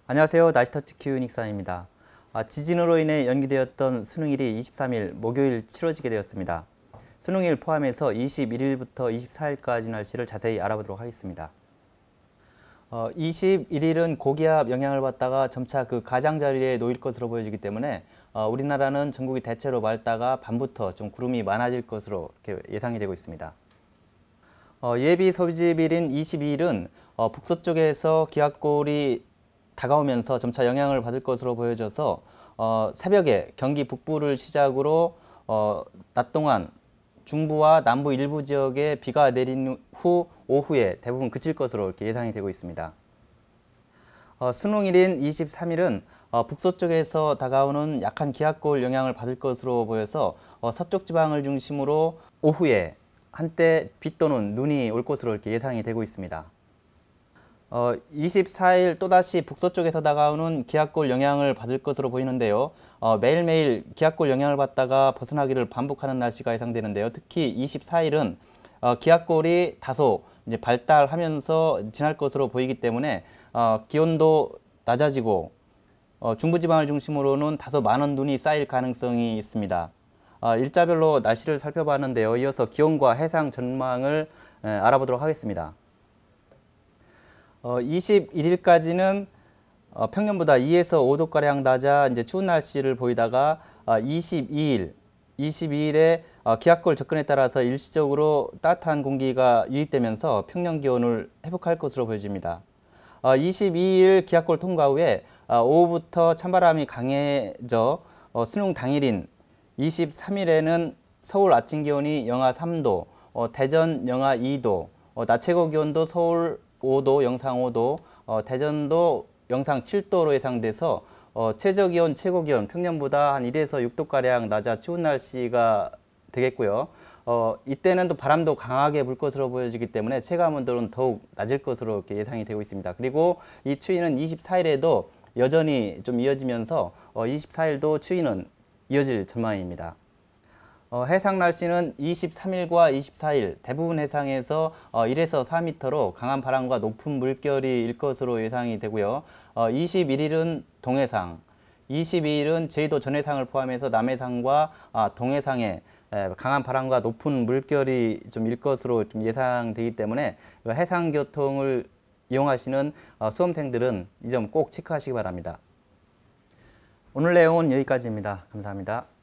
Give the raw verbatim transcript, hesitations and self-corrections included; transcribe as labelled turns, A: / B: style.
A: 안녕하세요. 날씨터치 큐닉사입니다. 아, 지진으로 인해 연기되었던 수능일이 이십삼 일 목요일 치러지게 되었습니다. 수능일 포함해서 이십일 일부터 이십사 일까지 날씨를 자세히 알아보도록 하겠습니다. 어, 이십일 일은 고기압 영향을 받다가 점차 그 가장자리에 놓일 것으로 보여지기 때문에 어, 우리나라는 전국이 대체로 맑다가 밤부터 좀 구름이 많아질 것으로 이렇게 예상이 되고 있습니다. 어, 예비 소집일인 이십이 일은 어, 북서쪽에서 기압골이 다가오면서 점차 영향을 받을 것으로 보여져서 어, 새벽에 경기 북부를 시작으로 어, 낮 동안 중부와 남부 일부 지역에 비가 내린 후 오후에 대부분 그칠 것으로 이렇게 예상이 되고 있습니다. 어, 수능일인 이십삼 일은 어, 북서쪽에서 다가오는 약한 기압골 영향을 받을 것으로 보여서 어, 서쪽 지방을 중심으로 오후에 한때 비 또는 눈이 올 것으로 이렇게 예상이 되고 있습니다. 어, 이십사 일 또다시 북서쪽에서 다가오는 기압골 영향을 받을 것으로 보이는데요. 어, 매일매일 기압골 영향을 받다가 벗어나기를 반복하는 날씨가 예상되는데요. 특히 이십사 일은 어, 기압골이 다소 이제 발달하면서 지날 것으로 보이기 때문에 어, 기온도 낮아지고 어, 중부지방을 중심으로는 다소 많은 눈이 쌓일 가능성이 있습니다. 어, 일자별로 날씨를 살펴봤는데요. 이어서 기온과 해상 전망을 에, 알아보도록 하겠습니다. 어, 이십일 일까지는 어, 평년보다 이에서 오 도가량 낮아 이제 추운 날씨를 보이다가 어, 이십이 일, 이십이 일에 어, 기압골 접근에 따라서 일시적으로 따뜻한 공기가 유입되면서 평년 기온을 회복할 것으로 보여집니다. 어, 이십이 일 기압골 통과 후에 어, 오후부터 찬바람이 강해져 어, 수능 당일인 이십삼 일에는 서울 아침 기온이 영하 삼 도, 어, 대전 영하 이 도, 어, 낮 최고 기온도 서울 오 도, 영상 오 도, 어, 대전도 영상 칠 도로 예상돼서 어, 최저기온, 최고기온 평년보다 한 일에서 육 도가량 낮아 추운 날씨가 되겠고요. 어, 이때는 또 바람도 강하게 불 것으로 보여지기 때문에 체감온도는 더욱 낮을 것으로 이렇게 예상이 되고 있습니다. 그리고 이 추위는 이십사 일에도 여전히 좀 이어지면서 어, 이십사 일도 추위는 이어질 전망입니다. 어, 해상 날씨는 이십삼 일과 이십사 일 대부분 해상에서 어, 일에서 사 미터로 강한 바람과 높은 물결이 일 것으로 예상이 되고요. 어, 이십일 일은 동해상, 이십이 일은 제주도 전해상을 포함해서 남해상과 아, 동해상에 에, 강한 바람과 높은 물결이 좀 일 것으로 좀 예상되기 때문에 해상 교통을 이용하시는 어, 수험생들은 이 점 꼭 체크하시기 바랍니다. 오늘 내용은 여기까지입니다. 감사합니다.